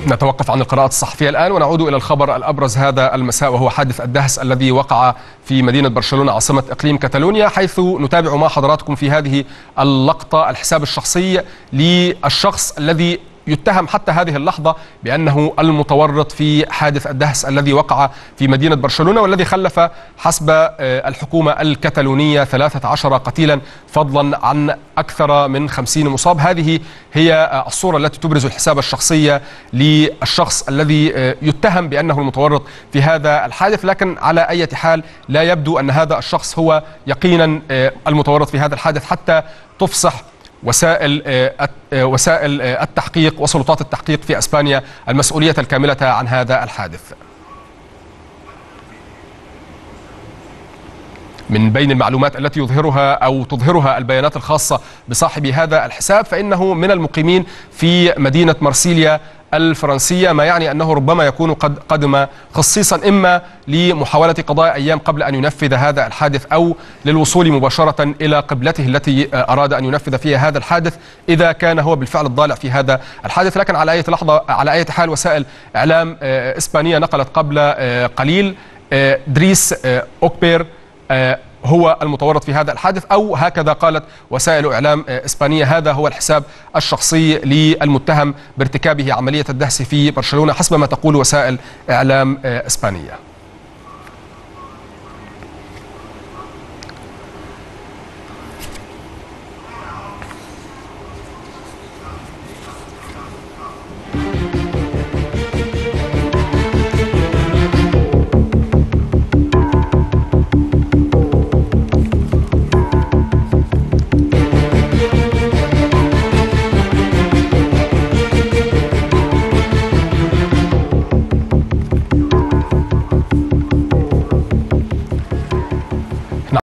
نتوقف عن القراءة الصحفية الآن ونعود إلى الخبر الأبرز هذا المساء، وهو حادث الدهس الذي وقع في مدينة برشلونة عاصمة إقليم كتالونيا، حيث نتابع مع حضراتكم في هذه اللقطة الحساب الشخصي للشخص الذي يتهم حتى هذه اللحظة بأنه المتورط في حادث الدهس الذي وقع في مدينة برشلونة، والذي خلف حسب الحكومة الكتالونية 13 قتيلا فضلا عن أكثر من 50 مصاب. هذه هي الصورة التي تبرز الحساب الشخصي للشخص الذي يتهم بأنه المتورط في هذا الحادث، لكن على أي حال لا يبدو أن هذا الشخص هو يقينا المتورط في هذا الحادث حتى تفصح وسائل التحقيق وسلطات التحقيق في اسبانيا المسؤولية الكاملة عن هذا الحادث. من بين المعلومات التي تظهرها البيانات الخاصة بصاحب هذا الحساب، فإنه من المقيمين في مدينة مرسيليا الفرنسية، ما يعني أنه ربما يكون قد قدم خصيصا إما لمحاولة قضاء أيام قبل أن ينفذ هذا الحادث، أو للوصول مباشرة إلى قبلته التي أراد أن ينفذ فيها هذا الحادث إذا كان هو بالفعل الضالع في هذا الحادث. لكن على أي حال وسائل إعلام إسبانية نقلت قبل قليل دريس أوكبير هو المتورط في هذا الحادث، أو هكذا قالت وسائل إعلام إسبانية هذا هو الحساب الشخصي للمتهم بارتكابه عملية الدهس في برشلونة حسب ما تقول وسائل إعلام إسبانية.